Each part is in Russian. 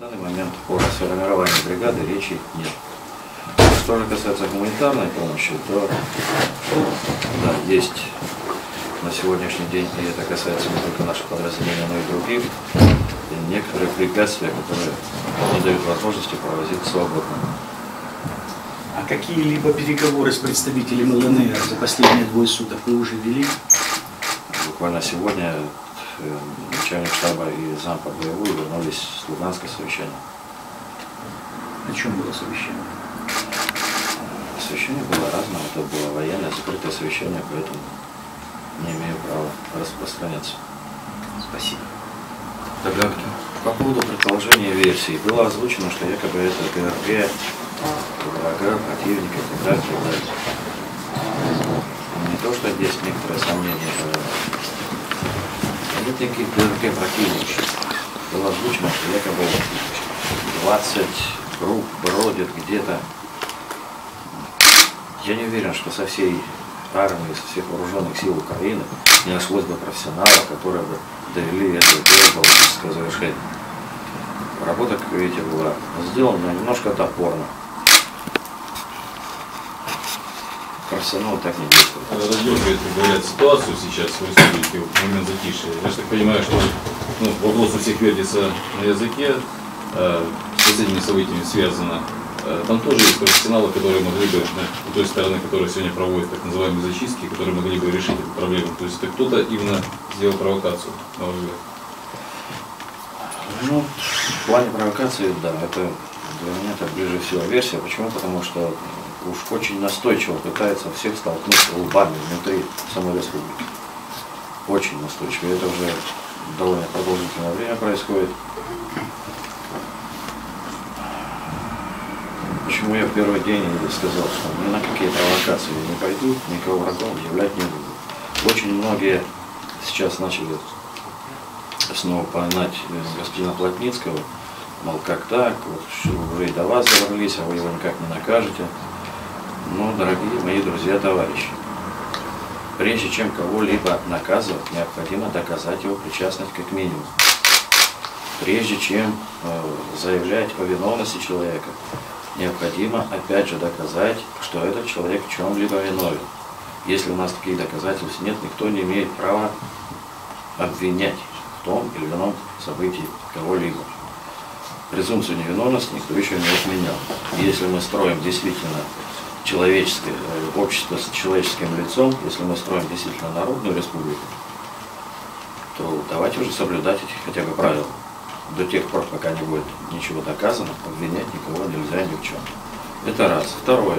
данный момент о расформировании бригады речи нет. Что же касается гуманитарной помощи, то да, есть на сегодняшний день, и это касается не только наших подразделений, но и других, некоторые препятствия, которые не дают возможности провозить свободно. А какие-либо переговоры с представителями ЛНР за последние 2 суток вы уже вели? Буквально сегодня начальник штаба и зам по боевую вернулись с Луганского совещания. О чем было совещание? Совещание было разное, это было военное, закрытое совещание, поэтому не имею права распространяться. Спасибо. Догадки. По поводу предположения версий было озвучено, что якобы это ГРГ, врага, противника, и так далее. Не то, что есть некоторые сомнения, нет никаких ГРГ противников. Было озвучено, что якобы 20 групп бродят где-то. Я не уверен, что со всей армии, со всех вооруженных сил Украины не нашлось бы профессионалов, которые бы довели это до логического завершения. Работа, как видите, была сделана немножко топорно. Профессионалы так не действуют. Раздергивает, как говорят, ситуацию сейчас в республике в момент затишья. Я так понимаю, что вопрос у всех вертится на языке, с этими событиями связано. Там тоже есть профессионалы, которые могли бы, с той стороны, которые сегодня проводят так называемые зачистки, которые могли бы решить эту проблему. То есть это кто-то именно сделал провокацию, на ваш взгляд? Ну, в плане провокации, да, это для меня это ближе всего версия. Почему? Потому что уж очень настойчиво пытается всех столкнуть лбами внутри самой республики. Очень настойчиво. Это уже довольно продолжительное время происходит. Почему я в первый день сказал, что ни на какие провокации я не пойду, никого врагом объявлять не буду. Очень многие сейчас начали снова поминать господина Плотницкого, мол, как так, вот уже и до вас добрались, а вы его никак не накажете. Но, дорогие мои друзья, товарищи, прежде чем кого-либо наказывать, необходимо доказать его причастность как минимум. Прежде чем заявлять о виновности человека, необходимо опять же доказать, что этот человек в чем-либо виновен. Если у нас таких доказательств нет, никто не имеет права обвинять в том или ином событии кого-либо. Презумпцию невиновности никто еще не отменял. Если мы строим действительно человеческое общество с человеческим лицом, если мы строим действительно народную республику, то давайте уже соблюдать эти хотя бы правила. До тех пор, пока не будет ничего доказано, обвинять никого нельзя ни в чем. Это раз. Второе.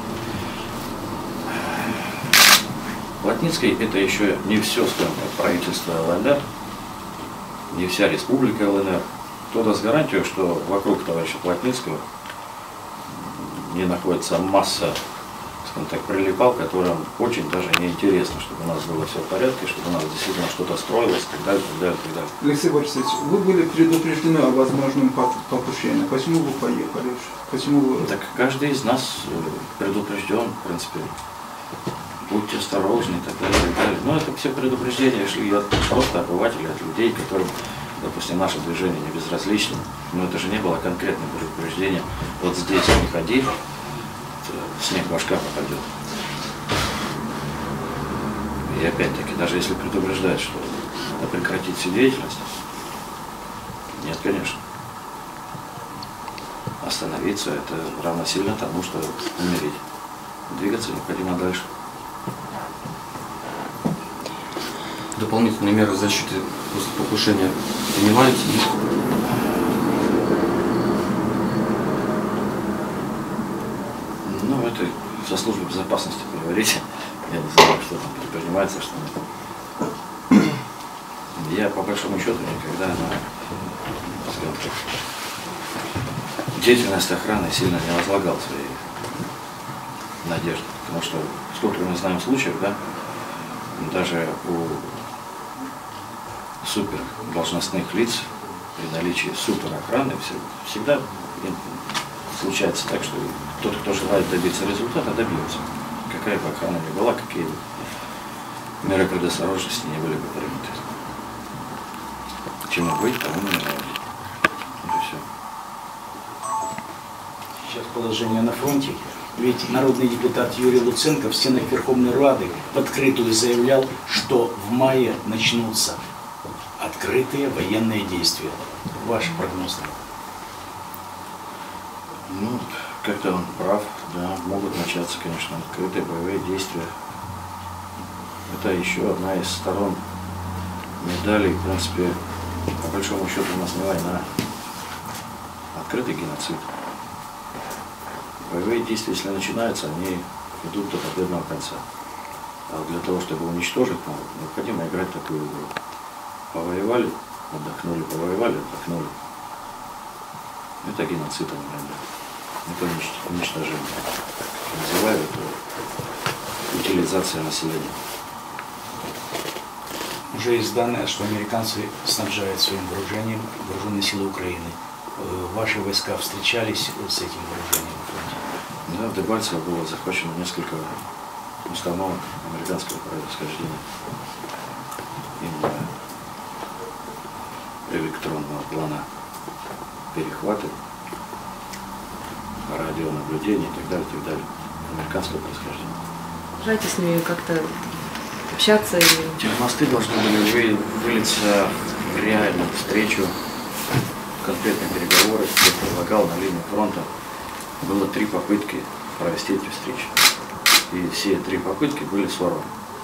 Плотницкий это еще не все, скажем так, правительство ЛНР, не вся республика ЛНР. Кто даст гарантию, что вокруг товарища Плотницкого не находится масса, скажем так, прилипал, которым очень даже неинтересно, чтобы у нас было все в порядке, чтобы у нас действительно что-то строилось, и так далее, и так далее, и так далее. Алексей Борисович, вы были предупреждены о возможном покушении. Почему вы поехали? Почему вы... Так каждый из нас предупрежден, в принципе. Будьте осторожны и так далее, и так далее. Но это все предупреждения шли от просто обывателей, от людей, которым, допустим, наше движение не безразлично. Но это же не было конкретное предупреждение. Вот здесь не ходи, снег башка попадет. И опять-таки, даже если предупреждать, что надо прекратить всю деятельность, нет, конечно. Остановиться это равносильно тому, что умереть. Двигаться необходимо дальше. Дополнительные меры защиты после покушения принимаете? Ну, это со службой безопасности поговорите. Я не знаю, что там предпринимается, что нет. Я, по большому счету, никогда на, скажем так, деятельность охраны сильно не возлагал свои надежды. Потому что, сколько мы знаем случаев, да, даже у супер должностных лиц при наличии супер охраны всегда случается так, что тот, кто желает добиться результата, добьется. Какая бы охрана ни была, какие бы меры предосторожности не были бы приняты. Чему быть, тому не надо. Вот и все. сейчас положение на фронте? Ведь народный депутат Юрий Луценко в стенах Верховной Рады в открытую заявлял, что в мае начнутся открытые военные действия. Ваш прогноз? Ну, как-то он прав, да, могут начаться, конечно, открытые боевые действия. Это еще одна из сторон медали. В принципе, по большому счету у нас не война, а открытый геноцид. Боевые действия, если начинаются, они идут до победного конца. А для того, чтобы уничтожить народ, необходимо играть такую игру. Повоевали, отдохнули, повоевали, отдохнули. Это геноцид, наверное. Это уничтожение. Называю это утилизация населения. Уже есть данные, что американцы снабжают своим вооружением вооруженные силы Украины. Ваши войска встречались с этим вооружением на фронте? Да, в Дебальцево было захвачено несколько установок американского происхождения. Именно электронного плана перехваты, радионаблюдение и так далее, американского происхождения. Желаете с ними как-то общаться? Эти мосты должны были вылиться в реальную встречу, конкретные переговоры. Я предлагал на линии фронта. Было 3 попытки провести эти встречи. И все 3 попытки были сорваны.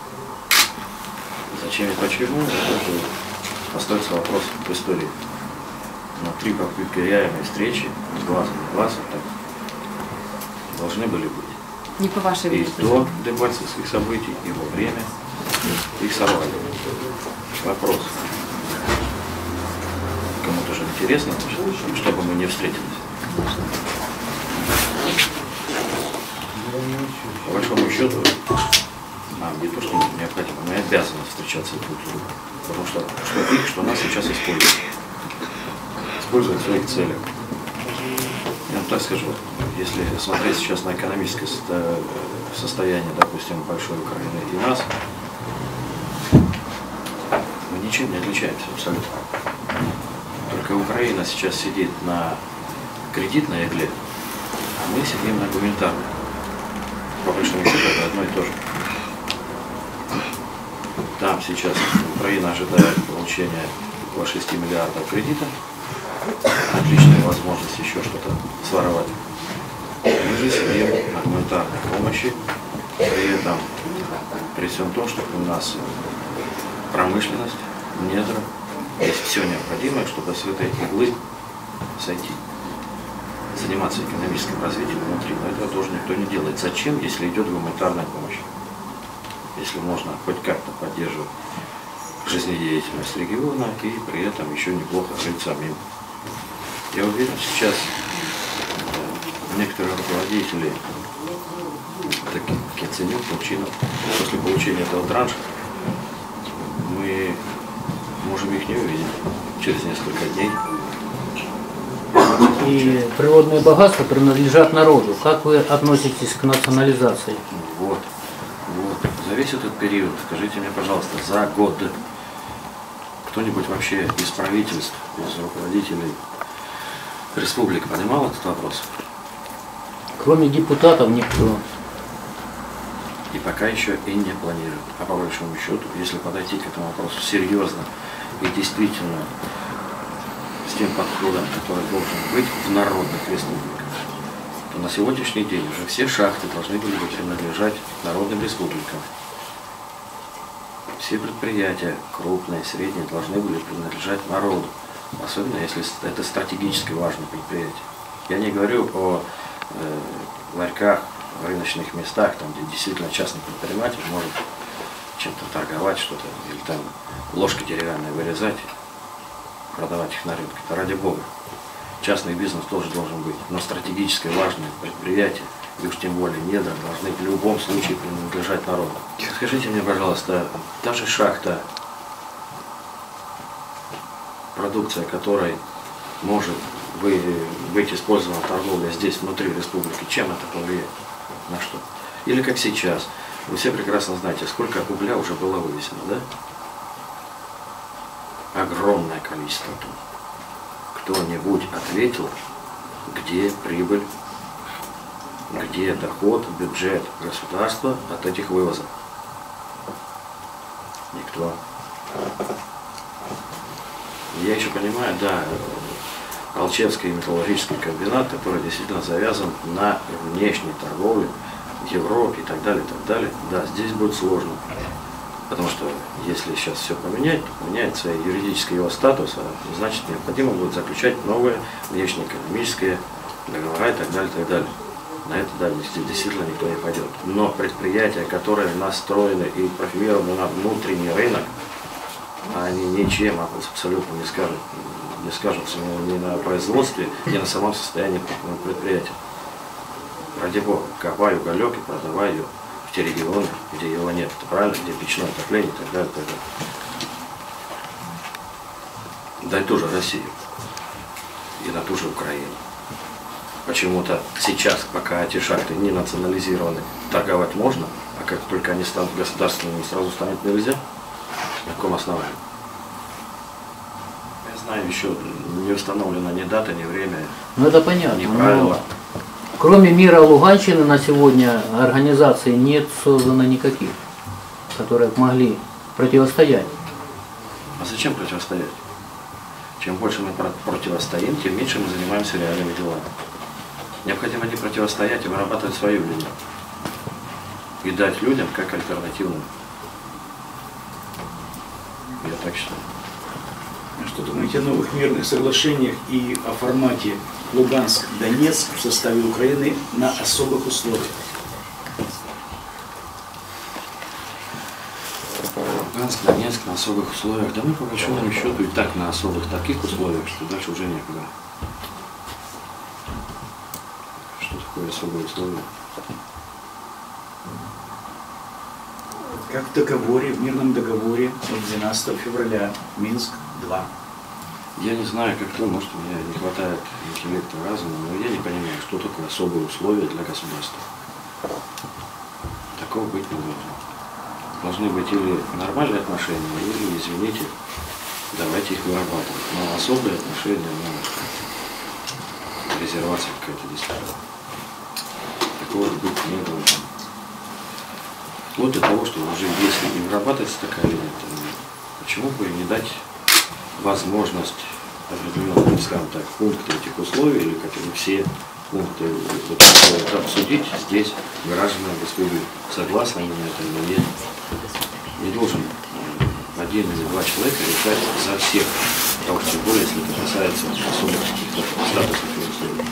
Зачем и почему, это уже остается вопрос в истории. Но 3 попытки реальной встречи, глазом на глаз, вот так, должны были быть. Не по вашей И вине. до дебальцевских событий, и во время их сорвали. Вопрос. Кому-то же интересно, чтобы мы не встретились. По большому счету, нам не то, что необходимо, мы обязаны встречаться друг с другом. Потому что их, что нас сейчас используют. Используют в своих целях. Я вам так скажу, если смотреть сейчас на экономическое состояние, допустим, большой Украины и нас, мы ничем не отличаемся абсолютно. Только Украина сейчас сидит на кредитной игле, а мы сидим на гуманитарной. По большому счету это одно и то же. Там сейчас Украина ожидает получения около 6 миллиардов кредита, отличная возможность еще что-то своровать. Мы же сидим на гуманитарной помощи, при этом при всем том, что у нас промышленность, недра, есть все необходимое, чтобы с этой иглы сойти. Заниматься экономическим развитием внутри, но этого тоже никто не делает. Зачем, если идет гуманитарная помощь? Если можно хоть как-то поддерживать жизнедеятельность региона и при этом еще неплохо жить самим. Я уверен, сейчас некоторые руководители, такие как Яценюк, Турчинов, после получения этого транша, мы можем их не увидеть через несколько дней. И природные богатства принадлежат народу. Как вы относитесь к национализации? Вот. За весь этот период, скажите мне, пожалуйста, за год кто-нибудь вообще из правительств, из руководителей республик поднимал этот вопрос? Кроме депутатов никто. И пока еще и не планирует. А по большому счету, если подойти к этому вопросу серьезно и действительно с тем подходом, который должен быть в народных республиках, то на сегодняшний день уже все шахты должны были бы принадлежать народным республикам. Все предприятия, крупные, средние, должны были принадлежать народу. Особенно, если это стратегически важное предприятие. Я не говорю о ларьках, рыночных местах, там, где действительно частный предприниматель может чем-то торговать, что-то, или там ложки деревянные вырезать, продавать их на рынке. Это ради бога. Частный бизнес тоже должен быть, но стратегически важные предприятия, и уж тем более недра, должны в любом случае принадлежать народу. Скажите мне, пожалуйста, та же шахта, продукция которой может быть использована торговля здесь, внутри республики, чем это повлияет? На что? Или как сейчас. Вы все прекрасно знаете, сколько угля уже было вывезено, да? Огромное количество тонн. Кто-нибудь ответил, где прибыль Где доход, бюджет государства от этих вывозов? Никто. Я еще понимаю, да, Алчевский металлургический комбинат, который действительно завязан на внешней торговле в Европе и так далее, да, здесь будет сложно. Потому что если сейчас все поменять, то поменяется юридический его статус, а значит необходимо будет заключать новые внешнеэкономические договора и так далее, и так далее. На это, да, действительно никто не пойдет. Но предприятия, которые настроены и профилированы на внутренний рынок, они ничем абсолютно не скажутся ни на производстве, ни на самом состоянии предприятия. Ради бога, копай уголек и продавай ее в те регионы, где его нет. Это правильно, где печное отопление и так далее, и так далее. Да и ту же Россию. И на ту же Украину. Почему-то сейчас, пока эти шахты не национализированы, торговать можно, а как только они станут государственными, сразу станет нельзя. На каком основании? Я знаю, еще не установлена ни дата, ни время, Ну это понятно. ни правила. Кроме мира Луганщины на сегодня организаций нет создано никаких, которые могли противостоять. А зачем противостоять? Чем больше мы противостоим, тем меньше мы занимаемся реальными делами. Необходимо не противостоять, а вырабатывать свою линию. И дать людям как альтернативную. Я так считаю. Что думаете о новых мирных соглашениях и о формате Луганск-Донецк в составе Украины на особых условиях? Луганск, Донецк на особых условиях. Да мы по большому счету и так на особых таких условиях, что дальше уже некуда. Что такое особые условия? Как в договоре, в мирном договоре от 12 февраля, Минск-2. Я не знаю, как то, может, у меня не хватает интеллекта, разума, но я не понимаю, что такое особые условия для государства. Такого быть не должно. Должны быть или нормальные отношения, или, извините, давайте их вырабатывать. Но особые отношения, резервация какая-то действительно. Такого быть не должно. Вплоть до того, что уже если не вырабатывается такая линия, то почему бы не дать возможность определенные, скажем так, пункты этих условий, или как и все пункты обсудить здесь гражданам республики. Согласны они на это или нет? Не должен один или два человека решать за всех, а уж тем более, если это касается особых каких-то статусов и условий.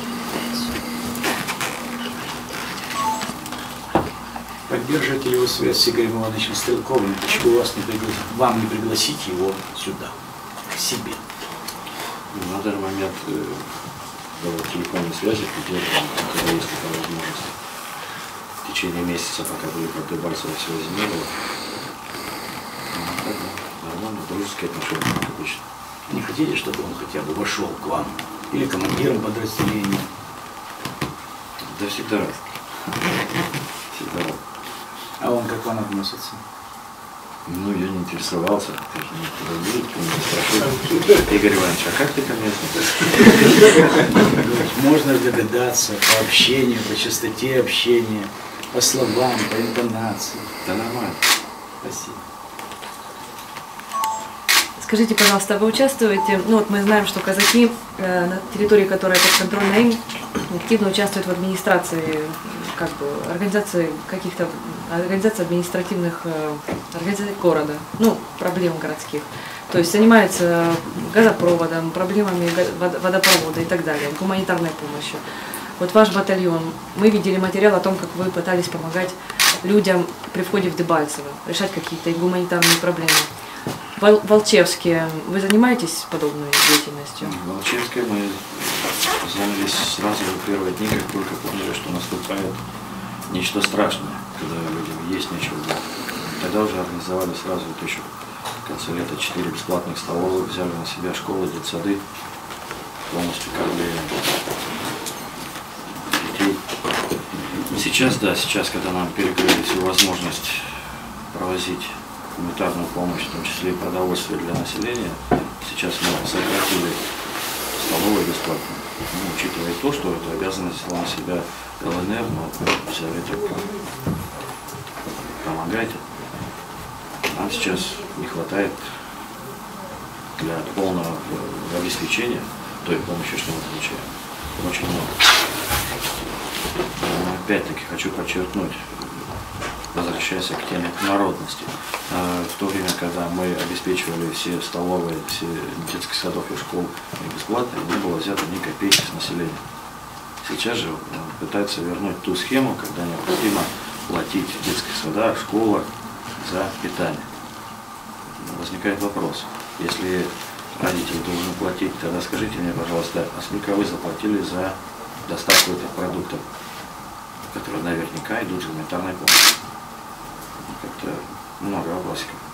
Поддерживаете ли вы связь с Игорем Ивановичем Стрелковым? Почему вам не пригласить его сюда, к себе? На данный момент телефонной связи поддерживаем, когда есть такая возможность. В течение месяца, пока были под Дебальцево, связи не было. Нормально, дружеские отношения, как обычно. Не хотите, чтобы он хотя бы вошел к вам? Или командиром подразделения? Да всегда рад. Всегда рад. А он как к вам относится? Ну, я не интересовался. Ты же не спрошу. Игорь Иванович, а как ты ко мне относишься? Можно догадаться по общению, по частоте общения, по словам, по интонации. Да нормально. Спасибо. Скажите, пожалуйста, вы участвуете, ну вот мы знаем, что казаки на территории, которая подконтрольна им, активно участвуют в администрации, как бы, организации каких-то, организации административных, организаций города, ну, проблем городских. То есть занимаются газопроводом, проблемами водопровода и так далее, гуманитарной помощью. Вот ваш батальон, мы видели материал о том, как вы пытались помогать людям при входе в Дебальцево, решать какие-то гуманитарные проблемы. В Алчевске вы занимаетесь подобной деятельностью? В Алчевске мы занялись сразу в первые дни, как только поняли, что наступает нечто страшное, когда людям есть нечего делать. Тогда уже организовали сразу, вот еще в конце лета 4 бесплатных столовых, взяли на себя школы, детсады, полностью кормили детей. Сейчас, да, сейчас, когда нам перекрыли всю возможность провозить гуманитарную помощь, в том числе и продовольствие для населения, сейчас мы сократили столовая бесплатная. Ну, учитывая то, что эту обязанность взяла на себя ЛНР, но советую, помогайте. Нам сейчас не хватает для полного обеспечения той помощи, что мы получаем. Очень много. Но опять-таки хочу подчеркнуть, возвращаясь к теме народности. В то время, когда мы обеспечивали все столовые, все детских садов и школ бесплатно, не было взято ни копейки с населения. Сейчас же пытаются вернуть ту схему, когда необходимо платить в детских садах, школах за питание. Возникает вопрос, если родитель должен платить, тогда скажите мне, пожалуйста, а сколько вы заплатили за доставку этих продуктов, которые наверняка идут с гуманитарной помощью? Как-то много вопросиков.